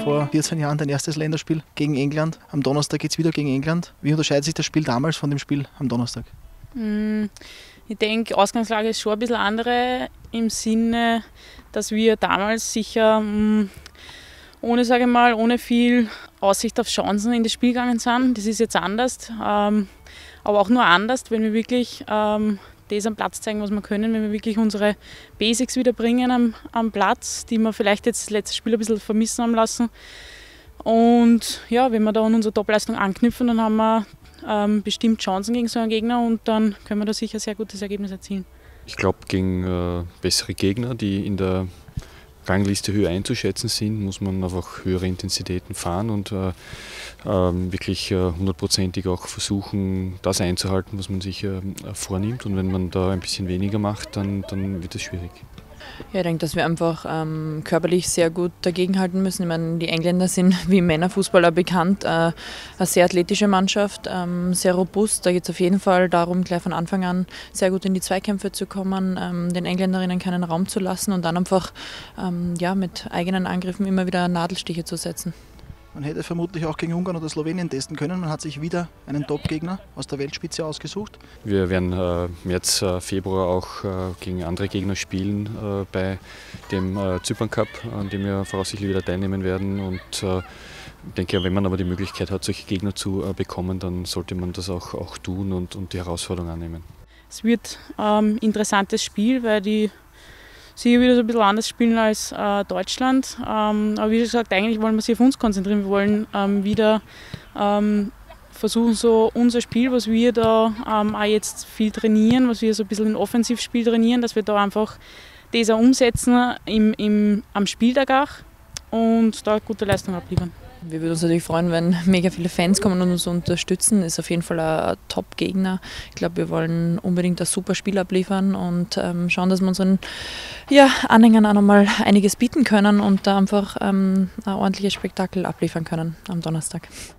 vor 14 Jahren dein erstes Länderspiel gegen England. Am Donnerstag geht es wieder gegen England. Wie unterscheidet sich das Spiel damals von dem Spiel am Donnerstag? Ich denke, Ausgangslage ist schon ein bisschen andere im Sinne, dass wir damals sicher ohne viel Aussicht auf Chancen in das Spiel gegangen sind. Das ist jetzt anders, aber auch nur anders, wenn wir wirklich das am Platz zeigen, was wir können, wenn wir wirklich unsere Basics wieder bringen am Platz, die wir vielleicht jetzt das letzte Spiel ein bisschen vermissen haben lassen. Und ja, wenn wir da an unsere Topleistung anknüpfen, dann haben wir bestimmt Chancen gegen so einen Gegner und dann können wir da sicher ein sehr gutes Ergebnis erzielen. Ich glaube, gegen bessere Gegner, die in der Rangliste höher einzuschätzen sind, muss man einfach höhere Intensitäten fahren und wirklich hundertprozentig auch versuchen, das einzuhalten, was man sich vornimmt. Und wenn man da ein bisschen weniger macht, dann wird es schwierig. Ja, ich denke, dass wir einfach körperlich sehr gut dagegenhalten müssen. Ich meine, die Engländer sind wie im Männerfußball bekannt, eine sehr athletische Mannschaft, sehr robust. Da geht es auf jeden Fall darum, gleich von Anfang an sehr gut in die Zweikämpfe zu kommen, den Engländerinnen keinen Raum zu lassen und dann einfach mit eigenen Angriffen immer wieder Nadelstiche zu setzen. Man hätte vermutlich auch gegen Ungarn oder Slowenien testen können. Man hat sich wieder einen Top-Gegner aus der Weltspitze ausgesucht. Wir werden März, Februar auch gegen andere Gegner spielen bei dem Zypern Cup, an dem wir voraussichtlich wieder teilnehmen werden. Und ich denke, wenn man aber die Möglichkeit hat, solche Gegner zu bekommen, dann sollte man das auch tun und die Herausforderung annehmen. Es wird ein interessantes Spiel, weil die sicher wieder so ein bisschen anders spielen als Deutschland. Aber wie gesagt, eigentlich wollen wir sich auf uns konzentrieren. Wir wollen wieder versuchen, so unser Spiel, was wir da auch jetzt viel trainieren, was wir so ein bisschen im Offensivspiel trainieren, dass wir da einfach das auch umsetzen am Spieltag auch und da eine gute Leistung abliefern. Wir würden uns natürlich freuen, wenn mega viele Fans kommen und uns unterstützen. Ist auf jeden Fall ein Top-Gegner. Ich glaube, wir wollen unbedingt ein super Spiel abliefern und schauen, dass wir unseren Anhängern auch nochmal einiges bieten können und da einfach ein ordentliches Spektakel abliefern können am Donnerstag.